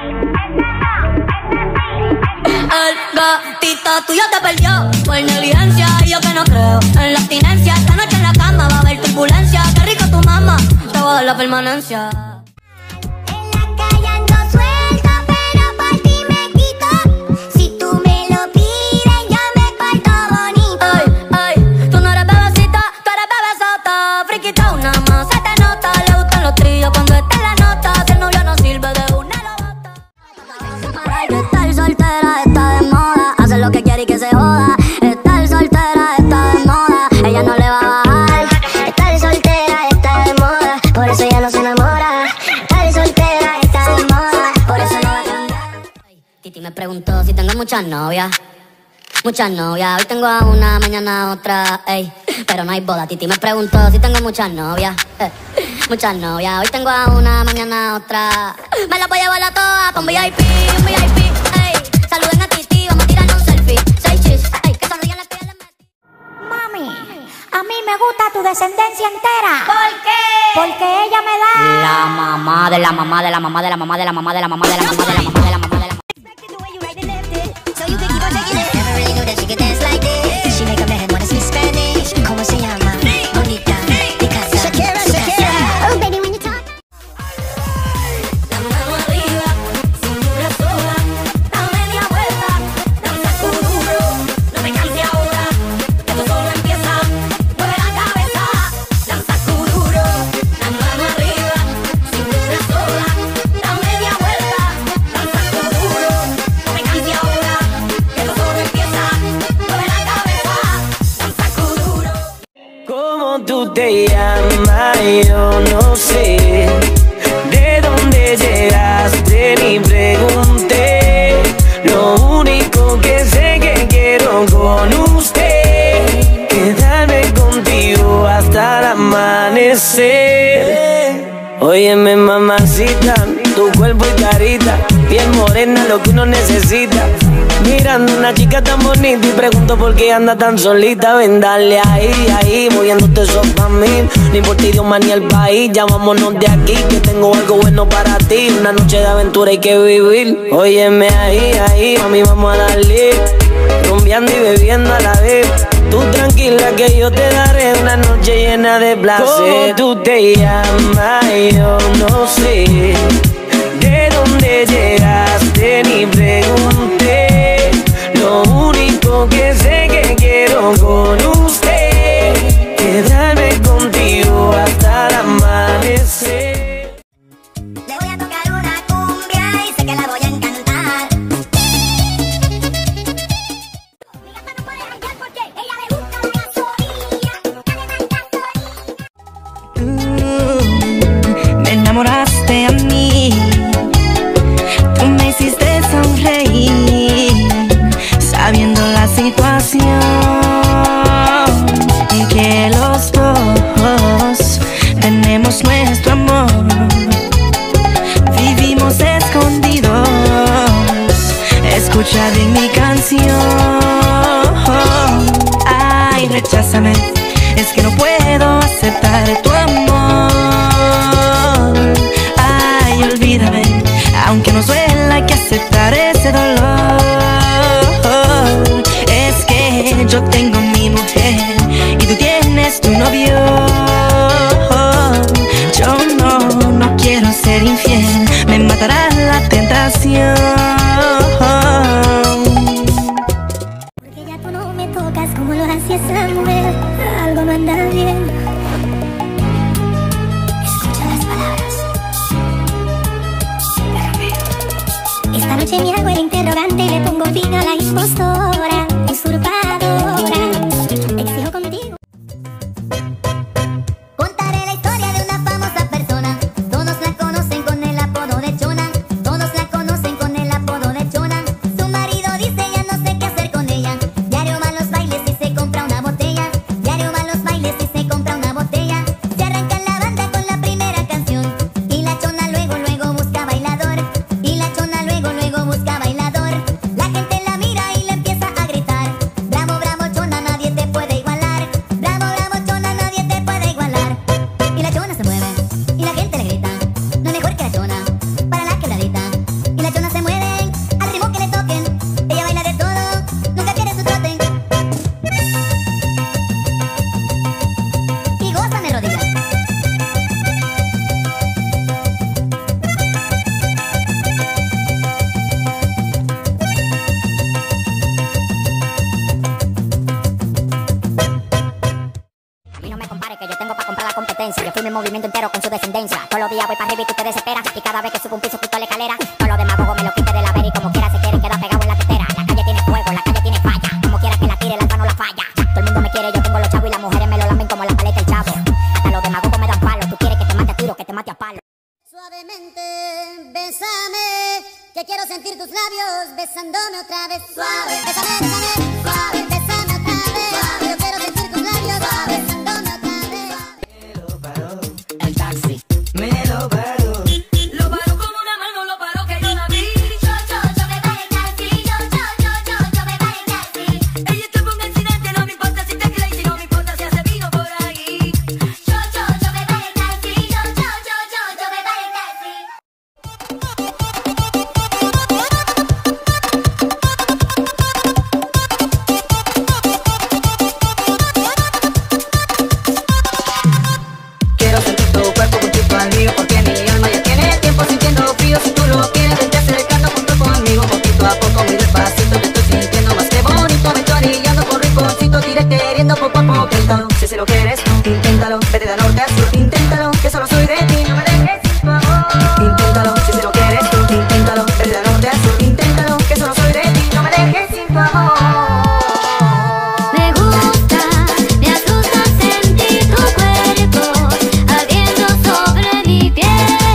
El gatito tuyo te perdió por negligencia y yo que no creo en la abstinencia. Esta noche en la cama va a haber turbulencia. Qué rico tu mamá, te voy a dar la permanencia. Que se joda, estar soltera está de moda, ella no le va a bajar. Estar soltera está de moda, por eso ella no se enamora. Estar soltera está de moda, por eso no va a cambiar. Titi me preguntó si tengo muchas novias. Muchas novias, hoy tengo a una, mañana a otra, ey, pero no hay boda. Titi me preguntó si tengo muchas novias, muchas novias, hoy tengo a una, mañana a otra. Me la voy a llevar a todas pa' un VIP, ey. Saluden a Titi, vamos a tirarnos un selfie. Say cheese, ey, que sonrían las que ya les metí. Mami, a mí me gusta tu descendencia entera. ¿Por qué? Porque ella me da la mamá de la mamá de la mamá de la mamá de la mamá de la mamá de la mamá de la mamá de la mamá de la mamá. She make a man wanna speak Spanish. ¿Cómo se llama? Bonita, Picasso, Shakira, Shakira. Oh baby, when you talk. La mano arriba, cintura sola, da media vuelta, danza duro, no me canse ahora, esto solo empieza, mueve la cabeza, danza duro, la mano arriba, cintura sola, da media vuelta, danza duro, no me canse ahora, esto solo empieza, mueve la cabeza, danza duro. ¿Cómo tú te llamas? Yo no sé. ¿De dónde llegaste? Ni pregunté. Lo único que sé que quiero con usted, quedarme contigo hasta el amanecer. Óyeme, mamacita, tu cuerpo y carita, piel morena, lo que uno necesita. Mirando una chica tan bonita y pregunto por qué anda tan solita. Ven, dale ahí, moviéndote eso pa' mí. Ni por ti, idioma ni el país, ya vámonos de aquí, que tengo algo bueno para ti. Una noche de aventura hay que vivir. Óyeme ahí, mami, vamos a darle. Rumbeando y bebiendo a la vez. Tú tranquila que yo te daré una noche llena de placer. ¿Cómo tú te llamas? Yo no sé. ¿De dónde llegaste? Ni pregunté. Lo único que sé que quiero con usted, quedarme contigo hasta el amanecer. Le voy a tocar una cumbia y sé que la voy a encantar. Mi gata no puede janguear porque ella le gusta la gasolina. Me enamoraste a mí, tú me hiciste sonreír, sabiendo la situación y que los dos tenemos nuestro amor. Vivimos escondidos, escucha bien mi canción. Ay, recházame, es que no puedo aceptar tu amor. Ay, olvídame, aunque no duela hay que aceptar ese dolor. Es que yo tengo mi mujer y tú tienes tu novio. Yo no quiero ser infiel, me matará la tentación. Porque ya tú no me tocas como lo hacía esa mujer. Algo no anda bien. Escucha las palabras. Esta noche me hago el interrogante y le pongo fin a la impostora, usurpadora. Exijo contigo. Contaré la historia de una famosa persona. Todos la conocen con el apodo de Chona. Todos la conocen con el apodo de Chona. Su marido dice ya no sé qué hacer con ella. Diario va a los bailes y se compra una botella. Diario va a los bailes y se compra una botella. Se arranca la banda con la primera canción. Y la Chona luego busca bailador. Y la Chona luego busca bailador. La gente la mira y le empieza a voy para arriba y tú te desesperas. Y cada vez que subo un piso quito la escalera. Todos los demagogos me lo quite de la vera y como quiera se quieren quedar pegados en la tetera. La calle tiene fuego, la calle tiene falla. Como quiera que la tire, el alfa no la falla. Todo el mundo me quiere, yo tengo los chavos y las mujeres me lo lamen como la paleta el chavo. Hasta los demagogos me dan palo. Tú quieres que te mate a tiro, que te mate a palo. Suavemente, bésame, que quiero sentir tus labios besándome otra vez. Suave, bésame, bésame, suave, bésame otra vez. Suave, yo quiero sentir tus labios besándome otra vez. Me lo paró el taxi, me lo paró. Lo paró con una mano, lo paró que yo la vi. Yo me paré el taxi, yo me paré el taxi. Ella está por un accidente, no me importa si te crazy, no me importa si hace vino por ahí. Yo me paré el taxi, yo me paré el taxi. Quiero sentir tu cuerpo juntito al mío, porque mi alma ya tiene tiempo sintiendo frío. Si tú lo quieres, vente acercando junto conmigo, poquito a poco, muy despacito. Te estoy sintiendo más que bonito, me estoy orillando por rinconcito, diré queriendo poco a poco. Si lo quieres, inténtalo, vete de norte a sur, inténtalo, que solo soy de ti, no me dejes sin tu amor. Inténtalo, si lo quieres, inténtalo, vete de norte a sur, inténtalo, que solo soy de ti, no me dejes sin tu amor. Me gusta, me asusta sentir tu cuerpo ardiendo sobre mi piel.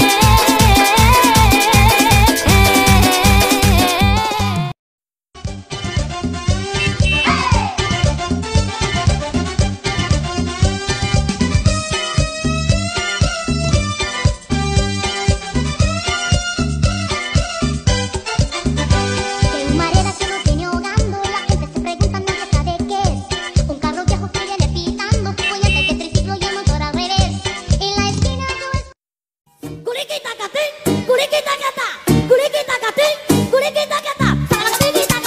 Que un marera que no tiene ahogando, la gente se pregunta no se sabe qué es. Un carro viejo que viene pitando, voy antes que triciclo y el motor al revés. En la esquina tú Curiquita catín, curiquita catá, curiquita catín, curiquita catá. Curiquita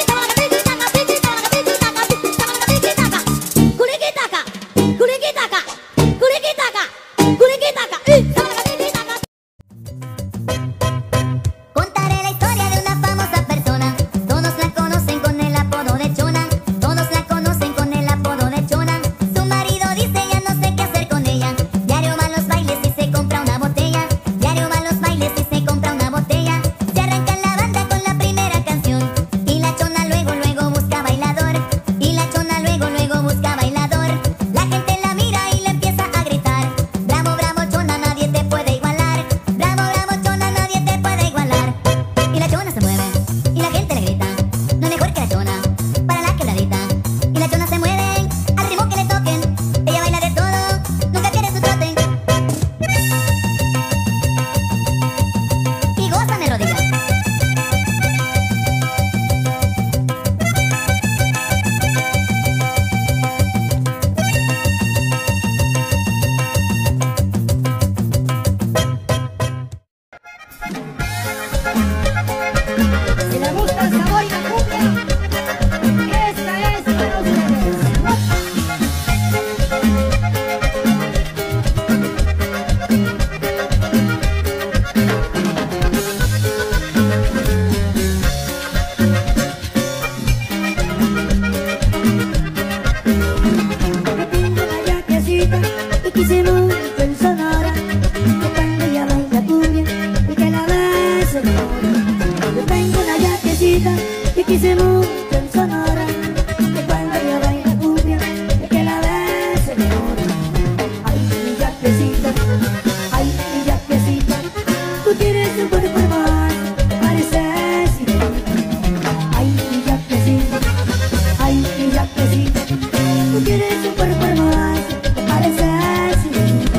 contaré la historia de una famosa persona. Todos la conocen con el apodo de Chona. Todos la conocen con el apodo de Chona. Su marido dice ya no sé qué hacer con ella. Diario va a los bailes y se compra una botella. Diario va a los bailes y se compra una botella. Se arranca en la banda con la primera canción. Y la Chona luego busca bailador. Y la Chona luego busca bailador. La gente la mira y le empieza a gritar: bravo, bravo Chona, nadie te puede igualar. Bravo, bravo Chona, nadie te puede igualar. Y la Chona se mueve y la gente le grita: no es mejor que la Chona para la quebradita. Y la Chona se mueve al ritmo que le toquen. Ella baila de todo, nunca quiere su trote. Y gozan de rodillas. Si le gusta el sabor y la cumbia, esta es para ustedes. Me pinto una yaquecita y quise mucho en Sonora, que cuando ella baila cumbia y que la besa de oro. Yo tengo una yaquecita y quise mucho en Sonora, que cuando ella baila cumbia y que la besa de oro. Ay, mi yaquecita, ay, mi yaquecita, tú tienes un cuerpo hermoso, pareces sirenita. Ay, mi yaquecita, ay, mi yaquecita, tú tienes un cuerpo hermoso, pareces sirenita.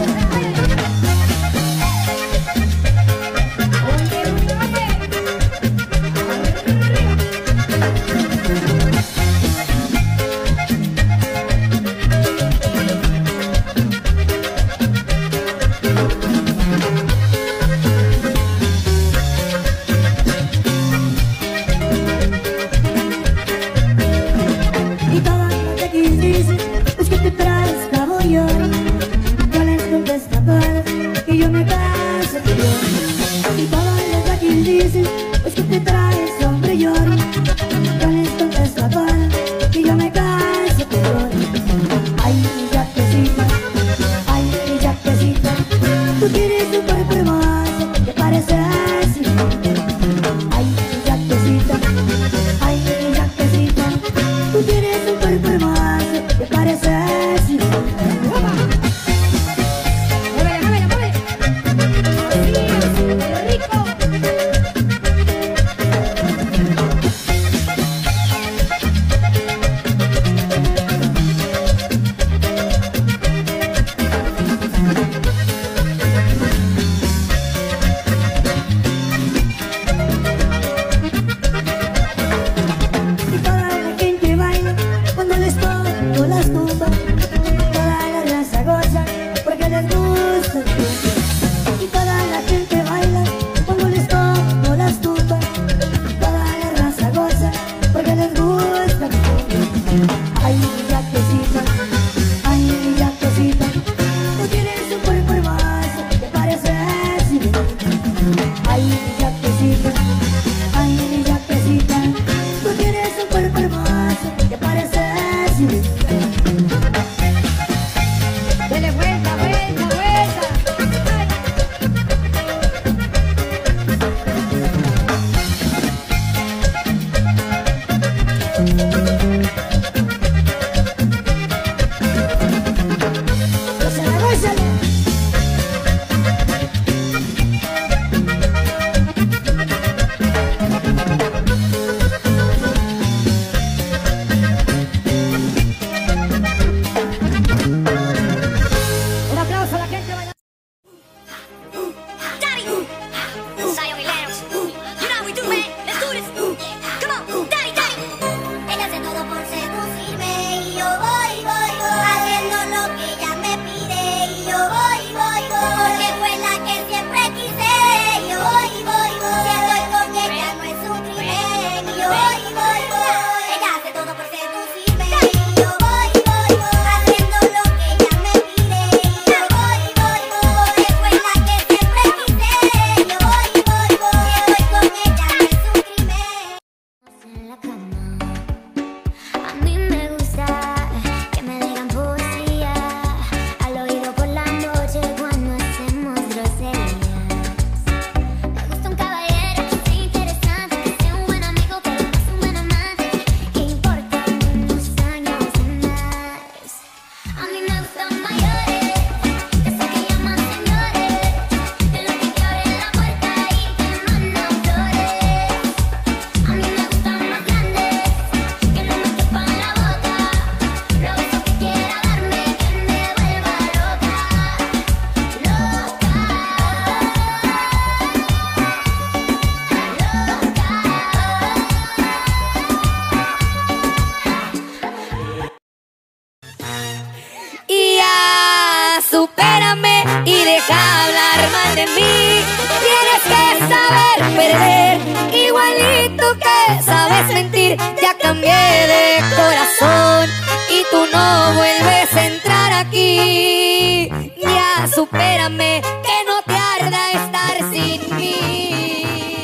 mi yaquecita, ay, mi yaquecita, tú tienes un cuerpo hermoso que parece civilizado. Dele vuelta, vuelta, vuelta. Gózala, gózala. Un aplauso a la gente bailando. Daddy, Zion y Lennox. You know how we do, man. Let's do this. Come on, daddy, daddy. Ella hace todo por seducirme y yo voy, voy, voy, haciendo lo que ella me pide y yo voy, voy, voy, porque fue la que siempre quise y yo voy, voy, voy, si estoy con ella no es un crimen y yo voy, voy, voy, ella hace todo por seducirme y yo voy, voy, voy, haciendo lo que ella me pide y yo voy, voy, voy, porque fue la que siempre quise y yo voy, voy, voy, si estoy con ella no es un crimen. En la cama, a mí me gusta que me digan poesía al oído por la noche cuando hacemos groserías. Me gusta un caballero que sea interesante, que sea un buen amigo, pero no es un buen amante, que importa unos años más. A mí me gustan mayores, de esos que llaman señores, de los que te abren la puerta y te mandan flores. A mí me gustan más grandes, que no me chupan la boca, los besos que quiera darme, que me vuelva loca, Y ya, supérame y deja hablar mal de mí. Tienes que saber perder, igualito que sabes mentir. Ya cambié de corazón y tú no vuelves a entrar aquí. Ya, supérame, que no te arda estar sin mí.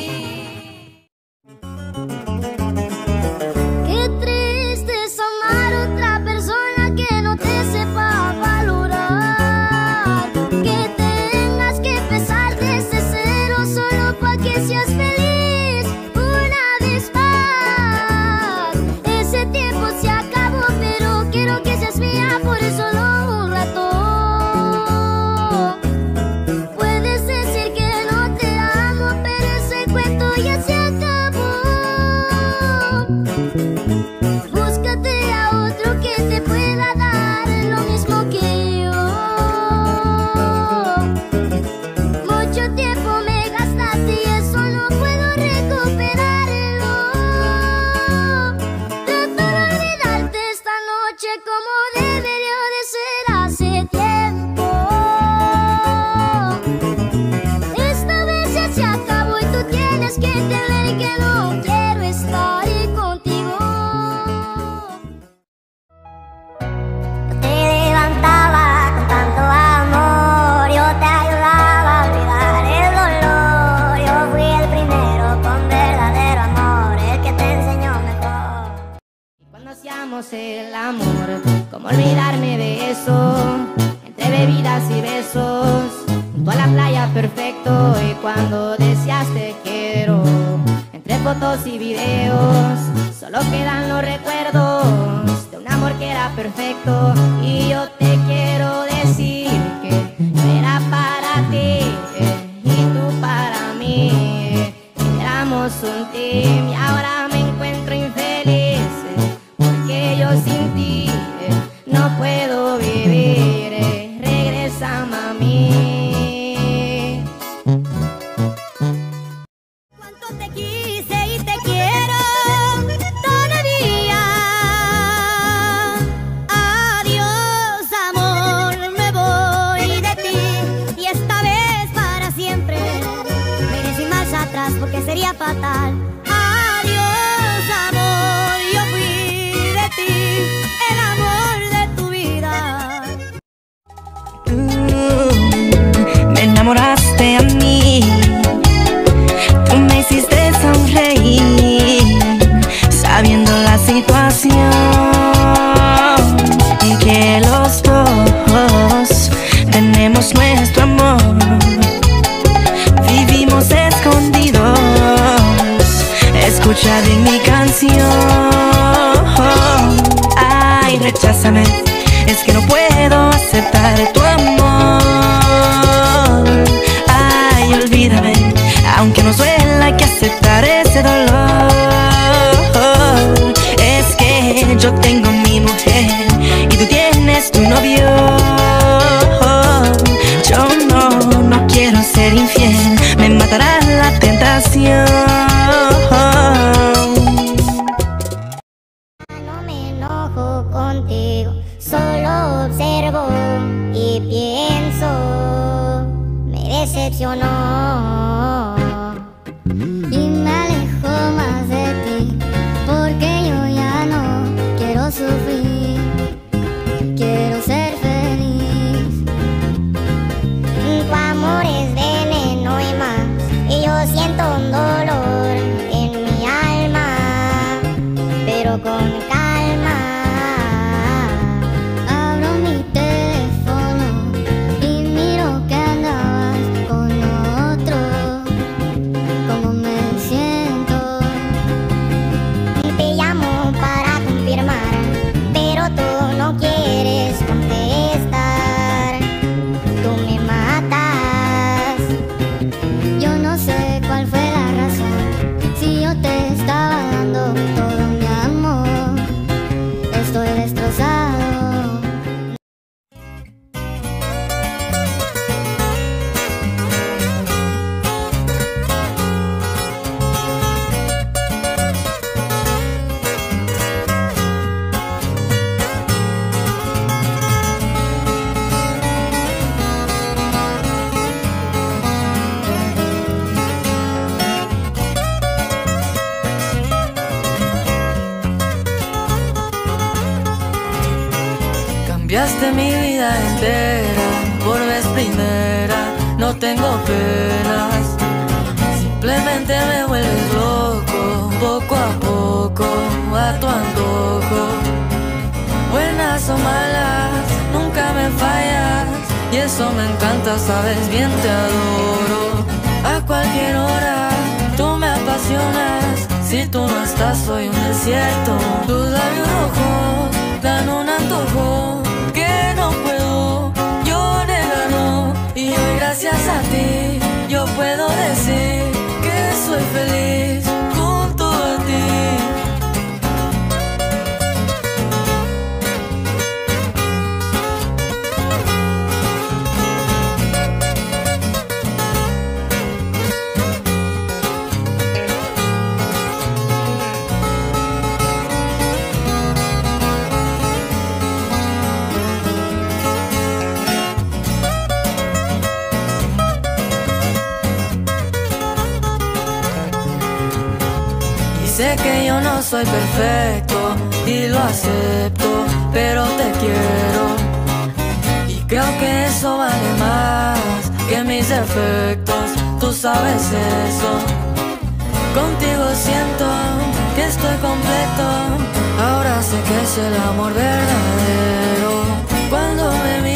Qué triste es amar a otra persona que no te sepa valorar, que tengas que empezar desde cero solo pa' que seas feliz una vez más. Ese tiempo se acabó, pero quiero que seas mía por solo un rato. Puedes decir que no te amo, pero ese cuento ya se acabó. Búscate a otro que te pueda dar lo mismo que yo. Mucho tiempo me gastaste y eso no puedo recuperarlo. Trato de olvidarte esta noche como debería de ser hace tiempo. Esta vez ya se acabó y tú tienes que entender que no quiero estar contigo. Te levantaba con tanto amor, yo te ayudaba a olvidar el dolor. Yo fui el primero con verdadero amor, el que te enseñó mejor. Cuando hacíamos el amor, cómo olvidarme de eso, entre bebidas y besos, junto a la playa perfecto. Y cuando decías te quiero, entre fotos y videos, solo quedan los recuerdos de un amor que era perfecto. Y yo te quiero decir que yo era para ti y tú para mí. Éramos un team y ahora me encuentro infeliz, porque yo sin ti no puedo vivir. Regresa, mami. Cuánto te quise y te quiero todavía. Adiós, amor, me voy de ti y esta vez para siempre. Me iré sin marcha atrás porque sería fatal. Adiós, amor, yo fui de ti, el amor de tu vida. Me enamoraste a mí escuchado en mi canción. Ay, recházame, es que no puedo aceptar tu amor. Ay, olvídame, aunque no suela hay que aceptar ese dolor. Es que yo tengo mi mujer y tú tienes tu novio. Yo no quiero ser infiel, me matará la tentación. No me enojo contigo, solo observo y pienso, me decepcionó y me alejo más de ti, porque yo ya no quiero sufrir, quiero ser feliz. Tu amor es veneno y más, y yo siento un dolor en mi alma, pero con calma abro mi teléfono y miro que andabas con otro. ¿Cómo me siento? Te llamo para confirmar, pero tú no quieres contestar. Tú me matas. Yo no sé cuál fue la razón, si yo te estaba dando todo mi amor. Estoy destrozado. Cambiaste mi vida entera por vez primera, no tengo penas, simplemente me vuelves loco, poco a poco, a tu antojo. Buenas o malas, nunca me fallas, y eso me encanta, sabes bien te adoro. A cualquier hora, tú me apasionas, si tú no estás soy un desierto. Tus labios rojos dan un antojo que no puedo yo negarlo, y hoy gracias a ti yo puedo decir que soy feliz junto a ti. Sé que yo no soy perfecto y lo acepto, pero te quiero y creo que eso vale más que mis defectos, tú sabes eso. Contigo siento que estoy completo, ahora sé que es el amor verdadero. Cuando me